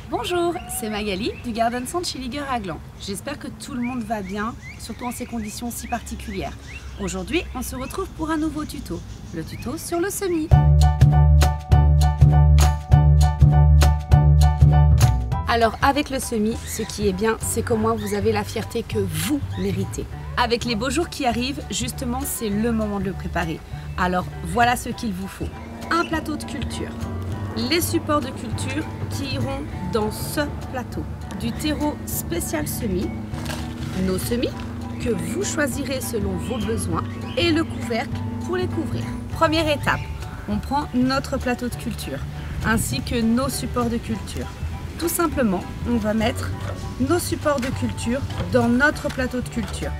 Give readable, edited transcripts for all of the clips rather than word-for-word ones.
Bonjour, c'est Magali du Garden Centre Schilliger à Gland. J'espère que tout le monde va bien, surtout en ces conditions si particulières. Aujourd'hui, on se retrouve pour un nouveau tuto, le tuto sur le semis. Alors avec le semis, ce qui est bien, c'est qu'au moins vous avez la fierté que vous méritez. Avec les beaux jours qui arrivent, justement, c'est le moment de le préparer. Alors voilà ce qu'il vous faut. Un plateau de culture. Les supports de culture qui iront dans ce plateau. Du terreau spécial semis, nos semis que vous choisirez selon vos besoins et le couvercle pour les couvrir. Première étape, on prend notre plateau de culture ainsi que nos supports de culture. Tout simplement, on va mettre nos supports de culture dans notre plateau de culture.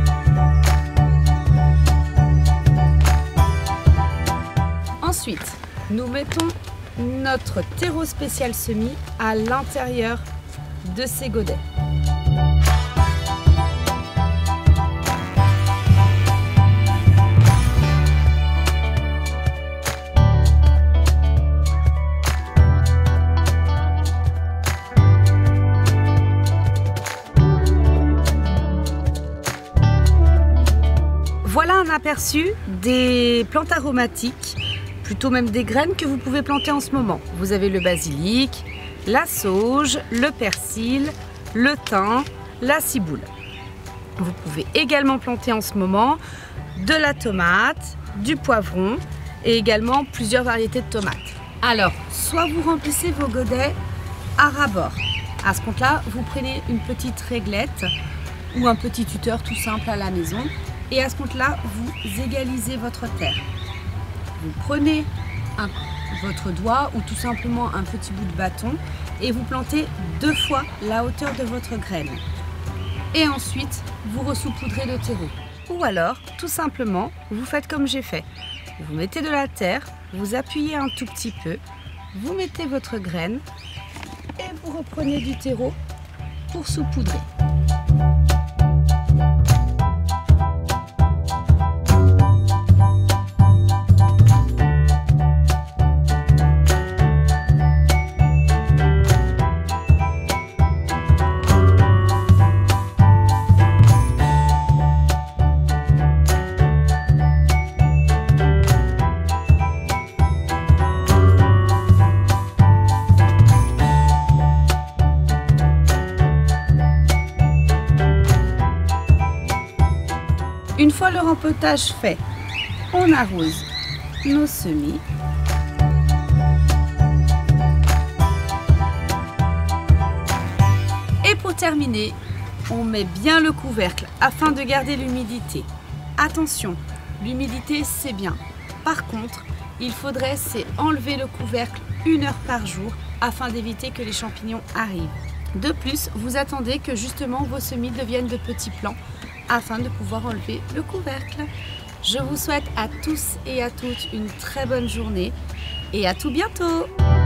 Ensuite, nous mettons notre terreau spécial semis à l'intérieur de ces godets. Voilà un aperçu des plantes aromatiques, plutôt même des graines que vous pouvez planter en ce moment. Vous avez le basilic, la sauge, le persil, le thym, la ciboule. Vous pouvez également planter en ce moment de la tomate, du poivron et également plusieurs variétés de tomates. Alors, soit vous remplissez vos godets à ras-bord. À ce compte-là, vous prenez une petite réglette ou un petit tuteur tout simple à la maison. Et à ce compte-là, vous égalisez votre terre. Vous prenez votre doigt ou tout simplement un petit bout de bâton et vous plantez 2 fois la hauteur de votre graine. Et ensuite, vous ressaupoudrez le terreau. Ou alors, tout simplement, vous faites comme j'ai fait. Vous mettez de la terre, vous appuyez un tout petit peu, vous mettez votre graine et vous reprenez du terreau pour saupoudrer. Une fois le rempotage fait, on arrose nos semis. Et pour terminer, on met bien le couvercle afin de garder l'humidité. Attention, l'humidité c'est bien. Par contre, il faudrait enlever le couvercle 1 heure par jour afin d'éviter que les champignons arrivent. De plus, vous attendez que justement vos semis deviennent de petits plants afin de pouvoir enlever le couvercle. Je vous souhaite à tous et à toutes une très bonne journée et à tout bientôt.